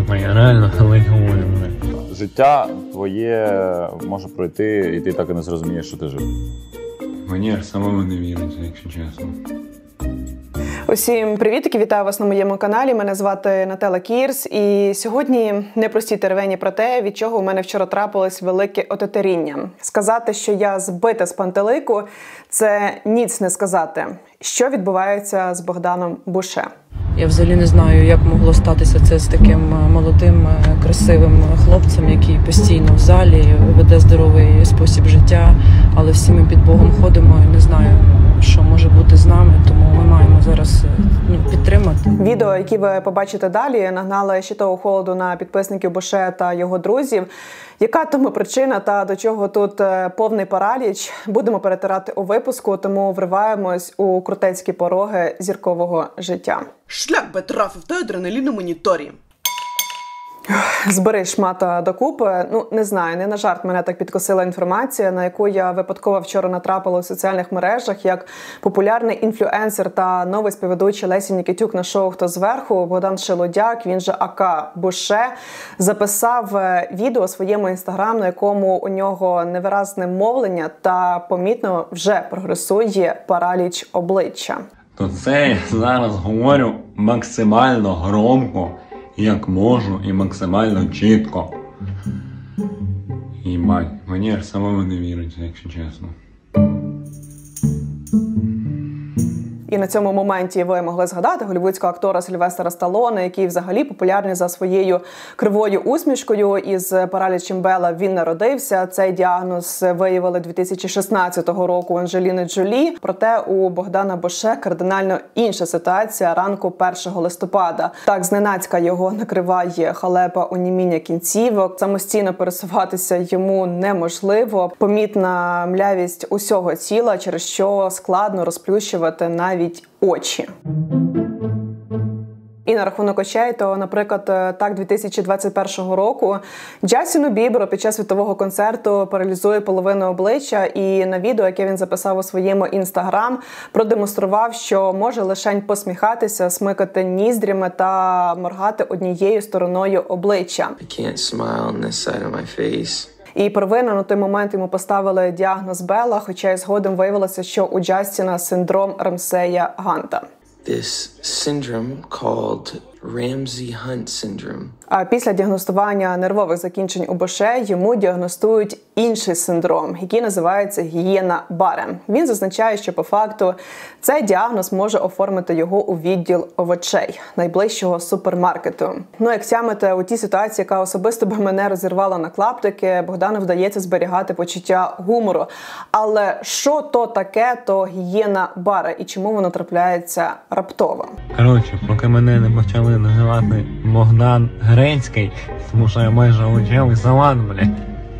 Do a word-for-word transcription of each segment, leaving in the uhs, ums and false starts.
Сука, я реально ледь говорю, блядь. Життя твоє може пройти, і ти так і не зрозумієш, що ти жив. Мені самому не віриться, якщо чесно. Усім привітки, вітаю вас на моєму каналі. Мене звати Наталя Кірс. І сьогодні непрості теревені про те, від чого у мене вчора трапилось велике отетеріння. Сказати, що я збита з пантелику, це ніц не сказати. Що відбувається з Богданом Буше? Я взагалі не знаю, як могло статися це з таким молодим, красивим хлопцем, який постійно в залі, веде здоровий спосіб життя, але всі ми під Богом ходимо і не знаю, що може бути з нами, тому ми маємо зараз ну, підтримати. Відео, які ви побачите далі, нагнали щитового холоду на підписників Буше та його друзів. Яка тому причина та до чого тут повний параліч, будемо перетирати у випуску, тому вриваємось у крутецькі пороги зіркового життя. Шлях би трафив та адреналін на моніторі. Збери шмата докупи. Ну, не знаю, не на жарт мене так підкосила інформація, на яку я випадково вчора натрапила у соціальних мережах, як популярний інфлюенсер та новий співведучий Лесі Нікітюк на шоу «Хто зверху» Богдан Шелудяк, він же АК Буше, записав відео у своєму інстаграм, на якому у нього невиразне мовлення та помітно вже прогресує параліч обличчя. То це я зараз говорю максимально громко, як можу, і максимально чітко. Їбать, мені самому не віриться, якщо чесно. І на цьому моменті ви могли згадати голлівудського актора Сильвестра Сталлоне, який взагалі популярний за своєю кривою усмішкою. Із паралічем Белла він народився. Цей діагноз виявили дві тисячі шістнадцятого року у Анджеліни Джолі. Проте у Богдана Буше кардинально інша ситуація ранку першого листопада. Так, зненацька його накриває халепа оніміння кінцівок. Самостійно пересуватися йому неможливо. Помітна млявість усього тіла, через що складно розплющувати навіть навіть очі. І на рахунок очей, то, наприклад, так дві тисячі двадцять першого року Джастіну Біберу під час світового концерту паралізує половину обличчя, і на відео, яке він записав у своєму інстаграм, продемонстрував, що може лишень посміхатися, смикати ніздрями та моргати однією стороною обличчя. I can't smile on this side of my face. І первинно на той момент йому поставили діагноз Белла, хоча й згодом виявилося, що у Джастіна синдром Рамсея Ганта. This syndrome called Ramsay-Hunt syndrome. А після діагностування нервових закінчень у Буше йому діагностують інший синдром, який називається Гієна-Барре. Він зазначає, що по факту цей діагноз може оформити його у відділ овочей найближчого супермаркету. Ну, як тямите, у тій ситуації, яка особисто би мене розірвала на клаптики, Богдану вдається зберігати почуття гумору. Але що то таке, то Гієна-Барре і чому воно трапляється раптово? Коротше, поки мене не почали називати Богдан Грецький, тому що я майже овочевий салат, блядь.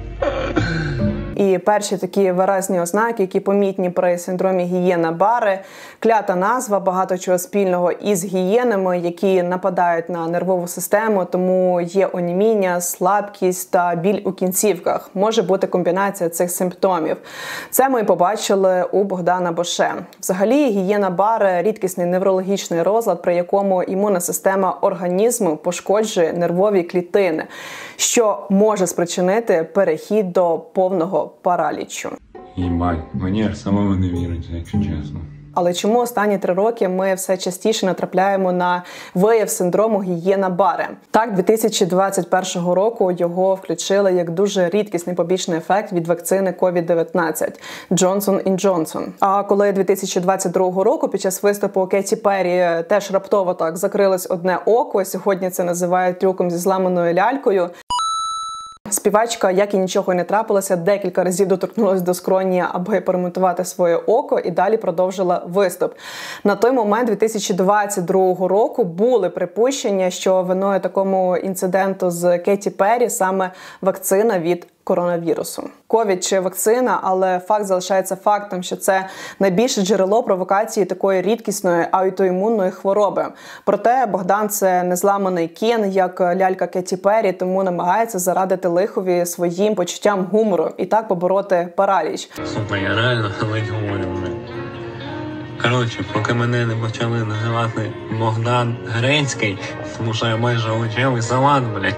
І перші такі виразні ознаки, які помітні при синдромі Гієна-Барре, клята назва, багато чого спільного із гієнами, які нападають на нервову систему, тому є оніміння, слабкість та біль у кінцівках. Може бути комбінація цих симптомів. Це ми побачили у Богдана Буше. Взагалі, Гієна-Барре – рідкісний неврологічний розлад, при якому імунна система організму пошкоджує нервові клітини, що може спричинити перехід до повного паралічу. Їбать, мені самому не віриться, якщо чесно. Але чому останні три роки ми все частіше натрапляємо на вияв синдрому Гієна-Барре? Так, дві тисячі двадцять першого року його включили як дуже рідкісний побічний ефект від вакцини ковід дев'ятнадцять Джонсон і Джонсон. А коли дві тисячі двадцять другого року під час виступу Кеті Перрі теж раптово так закрилось одне око, сьогодні це називають трюком зі зламаною лялькою, співачка, як і нічого не трапилося, декілька разів доторкнулася до скроні, аби поремонтувати своє око, і далі продовжила виступ. На той момент, дві тисячі двадцять другого року, були припущення, що виною такому інциденту з Кеті Перрі саме вакцина від коронавірусу. Ковід чи вакцина, але факт залишається фактом, що це найбільше джерело провокації такої рідкісної аутоімунної хвороби. Проте Богдан – це незламаний кін, як лялька Кеті Перрі, тому намагається зарадити лихові своїм почуттям гумору і так побороти параліч. Сука, я реально ледь говорю, блядь. Коротше, поки мене не почали називати Богдан Грецький, тому що я майже овочевий салат, блядь.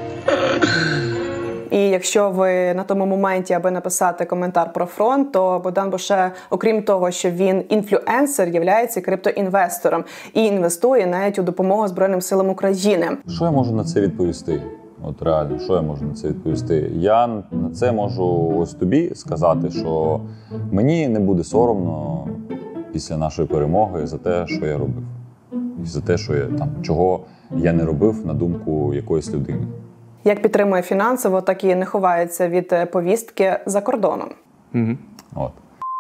І якщо ви на тому моменті, аби написати коментар про фронт, то Богдан Буше, окрім того, що він інфлюенсер, являється криптоінвестором і інвестує навіть у допомогу Збройним силам України. Що я можу на це відповісти? От реально, що я можу на це відповісти? Я на це можу ось тобі сказати, що мені не буде соромно після нашої перемоги за те, що я робив. І за те, що я там, чого я не робив на думку якоїсь людини. Як підтримує фінансово, так і не ховається від повістки за кордоном. Угу. От.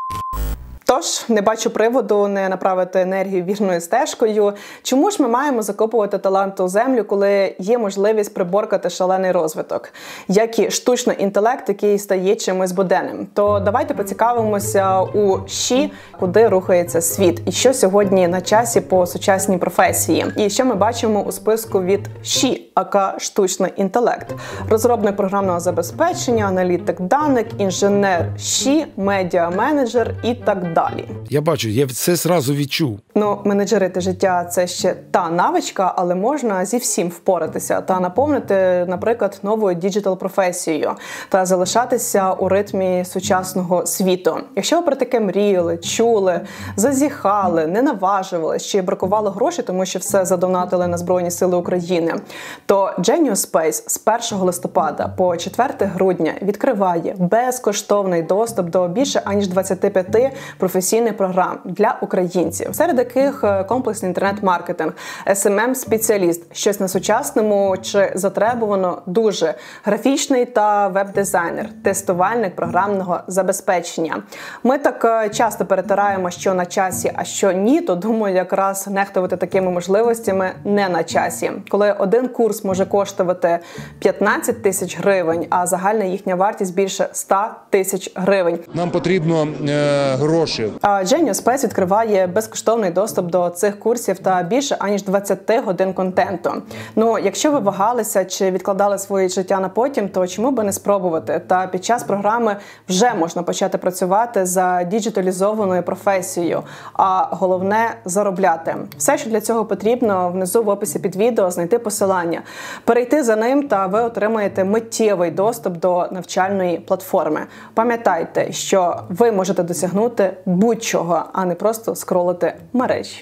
Тож, не бачу приводу не направити енергію вірною стежкою. Чому ж ми маємо закопувати талант у землю, коли є можливість приборкати шалений розвиток? Як і штучний інтелект, який стає чимось буденним. То давайте поцікавимося у ЩІ, куди рухається світ. І що сьогодні на часі по сучасній професії. І що ми бачимо у списку від ЩІ, ака штучний інтелект. Розробник програмного забезпечення, аналітик даних, інженер ЩІ, медіа-менеджер і так далі. Далі. Я бачу, я це зразу відчув. Ну, менеджерити життя – це ще та навичка, але можна зі всім впоратися та наповнити, наприклад, новою діджитал-професією та залишатися у ритмі сучасного світу. Якщо ви про таке мріяли, чули, зазіхали, не наважували, чи бракувало грошей, тому що все задонатили на Збройні Сили України, то Genius Space з першого листопада по четверте грудня відкриває безкоштовний доступ до більше аніж двадцяти п'яти професійних програм для українців, серед яких комплексний інтернет-маркетинг, ес ем ем-спеціаліст, щось на сучасному чи затребувано дуже, графічний та веб-дизайнер, тестувальник програмного забезпечення. Ми так часто перетираємо, що на часі, а що ні, то думаю, якраз нехтувати такими можливостями не на часі. Коли один курс може коштувати п'ятнадцять тисяч гривень, а загальна їхня вартість більше ста тисяч гривень. Нам потрібно е, гроші. А Genius Space відкриває безкоштовний доступ до цих курсів та більше аніж двадцяти годин контенту. Ну, якщо ви вагалися чи відкладали своє життя на потім, то чому би не спробувати? Та під час програми вже можна почати працювати за діджиталізованою професією, а головне – заробляти. Все, що для цього потрібно, внизу в описі під відео знайти посилання. Перейти за ним та ви отримаєте миттєвий доступ до навчальної платформи. Пам'ятайте, що ви можете досягнути будь-чого, а не просто скролити мережі.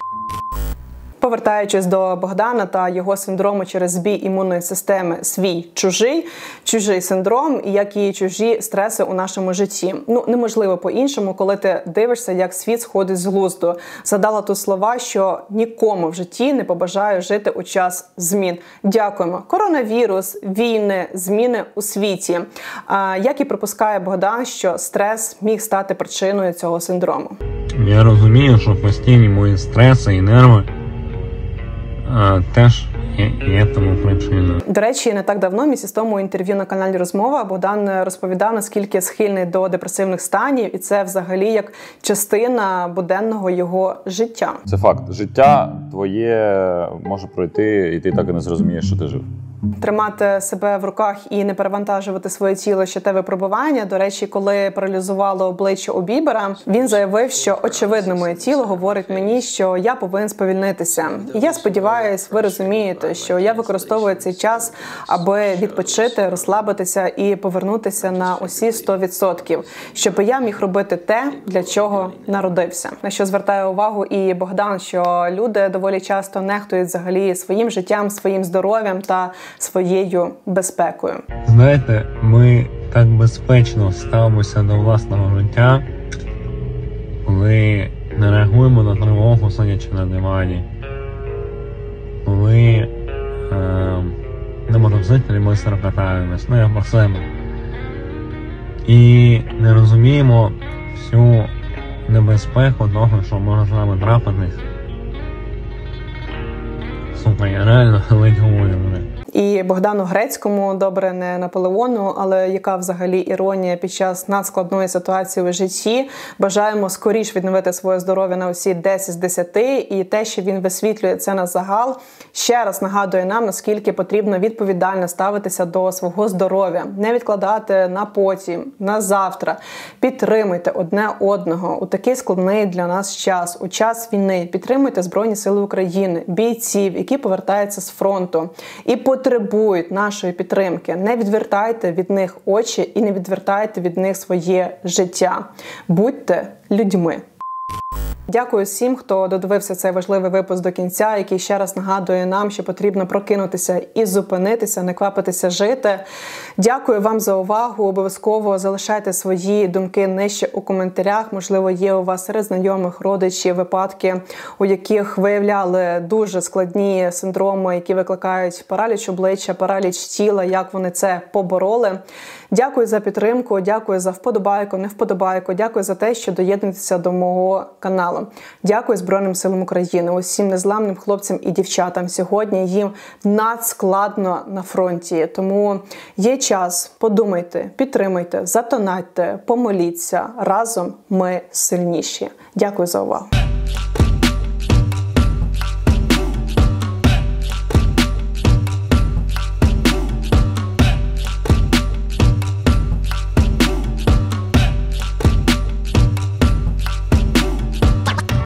Повертаючись до Богдана та його синдрому через збій імунної системи свій-чужий, чужий синдром, як і чужі стреси у нашому житті. Ну, неможливо по-іншому, коли ти дивишся, як світ сходить з глузду. Згадала тут слова, що нікому в житті не побажаю жити у час змін. Дякуємо. Коронавірус, війни, зміни у світі. А, як і припускає Богдан, що стрес міг стати причиною цього синдрому. Я розумію, що постійні мої стреси і нерви А, теж є, є тому причиною. До речі, не так давно, місяць тому, інтерв'ю на каналі «Розмова», Богдан розповідав, наскільки схильний до депресивних станів, і це взагалі як частина буденного його життя. Це факт. Життя твоє може пройти, і ти так і не зрозумієш, що ти жив. Тримати себе в руках і не перевантажувати своє тіло ще те випробування. До речі, коли паралізувало обличчя у Бібера, він заявив, що очевидно моє тіло говорить мені, що я повинен сповільнитися. І я сподіваюся, ви розумієте, що я використовую цей час, аби відпочити, розслабитися і повернутися на усі сто відсотків, щоб я міг робити те, для чого народився. На що звертає увагу і Богдан, що люди доволі часто нехтують взагалі своїм життям, своїм здоров'ям та своєю безпекою. Знаєте, ми так безпечно ставимося до власного життя, коли не реагуємо на тривогу, сидячи на дивані, коли е, на мотоциклі ми строкатаємось, ну я про себе, і не розуміємо всю небезпеку того, що може з нами трапитись. Сука, я реально ледь говорю вже. І Богдану Грецькому, добре, не Наполеону, але яка взагалі іронія під час надскладної ситуації у житті. Бажаємо скоріш відновити своє здоров'я на усі десять з десяти. І те, що він висвітлює це на загал, ще раз нагадує нам, наскільки потрібно відповідально ставитися до свого здоров'я. Не відкладати на потім, на завтра. Підтримуйте одне одного у такий складний для нас час, у час війни. Підтримуйте Збройні Сили України, бійців, які повертаються з фронту і потребують нашої підтримки. Не відвертайте від них очі і не відвертайте від них своє життя. Будьте людьми. Дякую всім, хто додивився цей важливий випуск до кінця, який ще раз нагадує нам, що потрібно прокинутися і зупинитися, не квапитися жити. Дякую вам за увагу. Обов'язково залишайте свої думки нижче у коментарях. Можливо, є у вас серед знайомих, родичів випадки, у яких виявляли дуже складні синдроми, які викликають параліч обличчя, параліч тіла, як вони це побороли. Дякую за підтримку, дякую за вподобайку, не вподобайку, дякую за те, що доєднуєтеся до мого каналу. Дякую Збройним силам України, усім незламним хлопцям і дівчатам. Сьогодні їм надскладно на фронті, тому є час, подумайте, підтримайте, затонатьте, помоліться. Разом ми сильніші. Дякую за увагу.